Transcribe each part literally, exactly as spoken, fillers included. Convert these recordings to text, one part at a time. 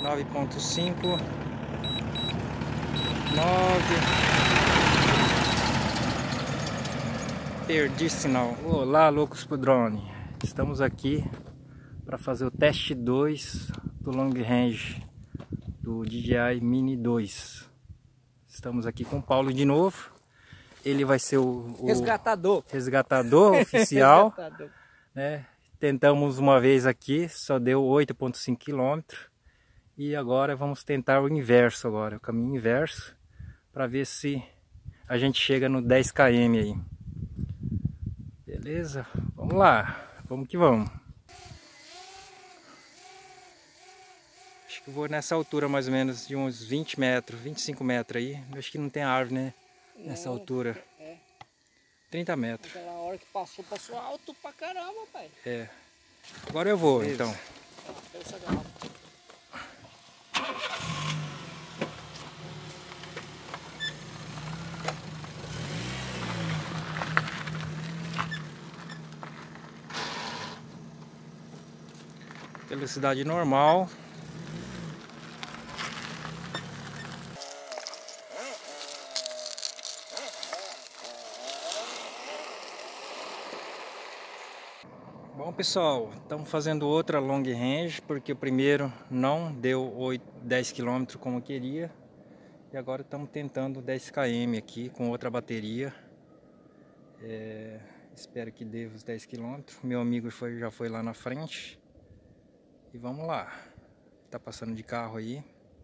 nove ponto cinco. nove. Perdi sinal. Olá, loucos pro drone. Estamos aqui para fazer o teste dois do long range do D J I Mini dois. Estamos aqui com o Paulo de novo. Ele vai ser o, o resgatador, resgatador oficial. resgatador. Né? Tentamos uma vez aqui, só deu oito ponto cinco quilômetros. E agora vamos tentar o inverso agora, o caminho inverso, para ver se a gente chega no dez quilômetros aí. Beleza? Vamos lá, vamos que vamos. Acho que eu vou nessa altura mais ou menos de uns vinte metros, vinte e cinco metros aí. Acho que não tem árvore, né? Nessa não, altura. É. trinta metros. Aquela hora que passou, passou alto pra caramba, pai. É. Agora eu vou, isso. então. Velocidade normal. Bom, pessoal, estamos fazendo outra long range porque o primeiro não deu oito, dez quilômetros como eu queria. E agora estamos tentando dez quilômetros aqui com outra bateria. É, espero que dê os dez quilômetros. Meu amigo foi, já foi lá na frente. E vamos lá. Tá passando de carro aí.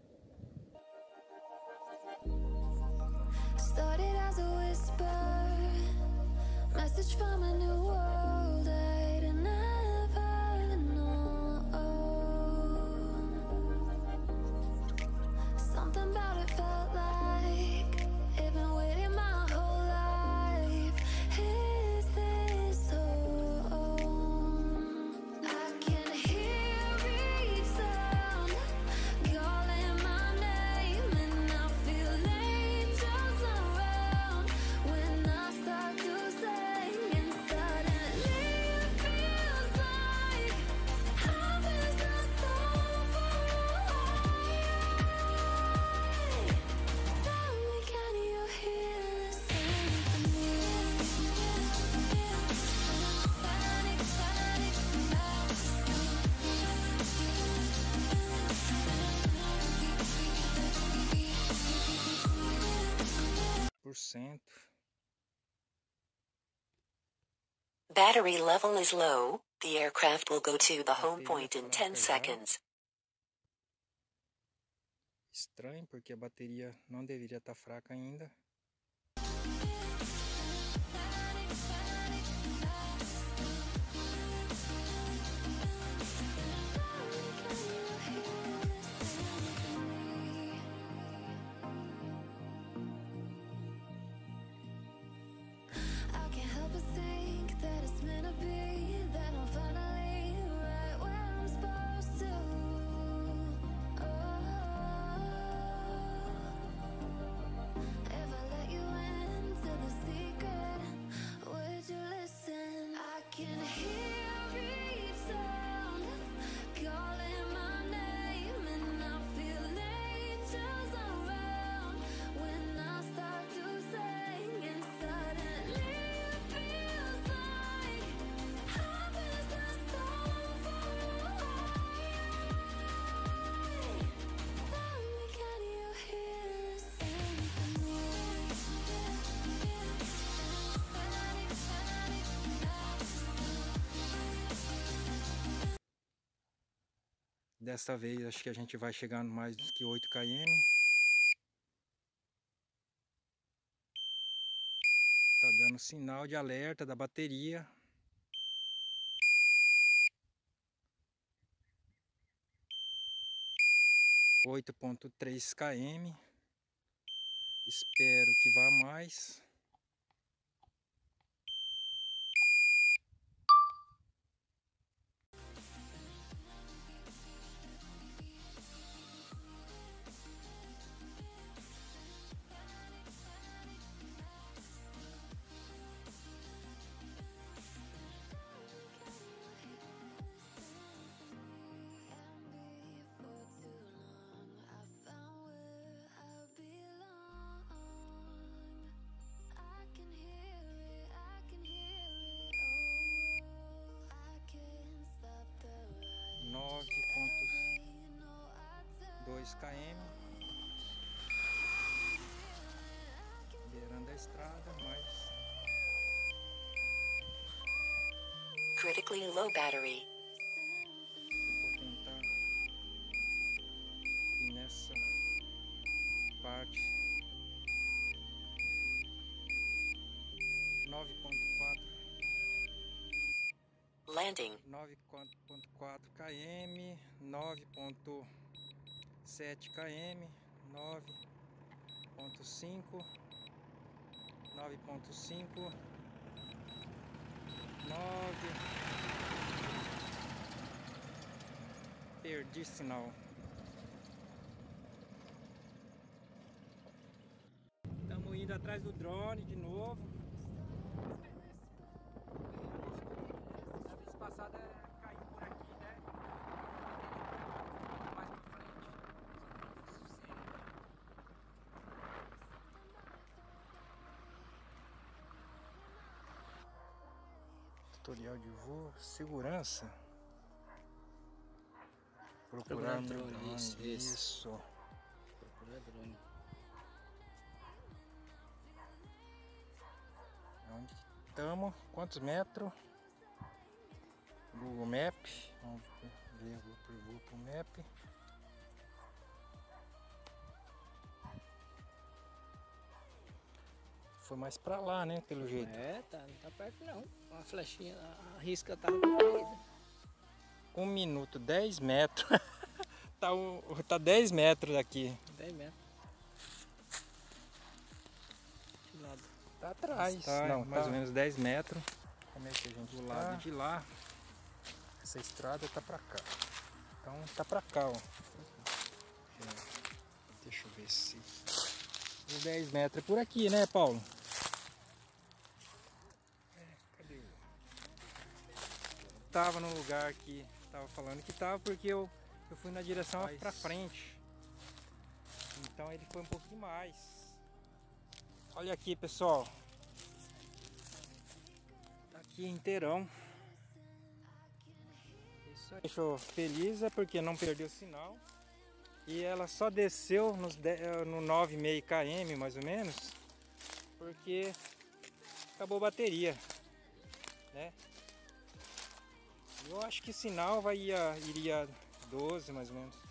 Battery level is low. The aircraft will go to the home point in ten seconds. Estranho, porque a bateria não deveria estar fraca ainda. Desta vez acho que a gente vai chegar mais do que oito quilômetros. Tá dando sinal de alerta da bateria. oito ponto três quilômetros. Espero que vá mais. doze quilômetros. Beirando a estrada, mas Critically low battery. eu vou tentar ir nessa parte. nove ponto quatro. Landing. nove ponto quatro quilômetros, nove ponto sete quilômetros, nove ponto cinco, nove ponto cinco, nove. Perdi sinal. Estamos indo atrás do drone de novo. A vez passada caiu por aqui, né? Mais pra frente. Tutorial de voo, segurança. Procurar Procurar meu drone, drone. isso, isso. Isso. Procura drone. Onde estamos? Quantos metros? Google Map. Vamos ver por Google Map. Foi mais pra lá, né? Pelo jeito. É, tá, não tá perto não. Uma flechinha, a risca tá corrida. Um minuto, dez metros. tá, um, tá dez metros daqui. dez metros. De lado. Tá atrás. Tá, Não, mais tá. ou menos dez metros. Como é que a gente Do tá? lado de lá. Essa estrada tá pra cá. Então tá pra cá, ó. Deixa eu ver se... Os dez metros é por aqui, né, Paulo? É, cadê o... Tava no lugar que tava falando que tava, porque eu, eu fui na direção Mas... pra frente. Então ele foi um pouquinho mais. Olha aqui, pessoal. Tá aqui inteirão. Isso aí deixou feliz, é porque não perdeu sinal. E ela só desceu nos dez, no nove vírgula cinco quilômetros mais ou menos, porque acabou a bateria, né? Eu acho que sinal vai ia, iria doze mais ou menos.